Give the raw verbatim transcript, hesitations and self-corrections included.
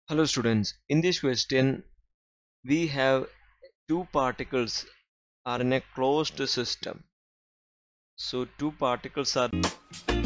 Hello students, in this question we have two particles are in a closed system. So two particles are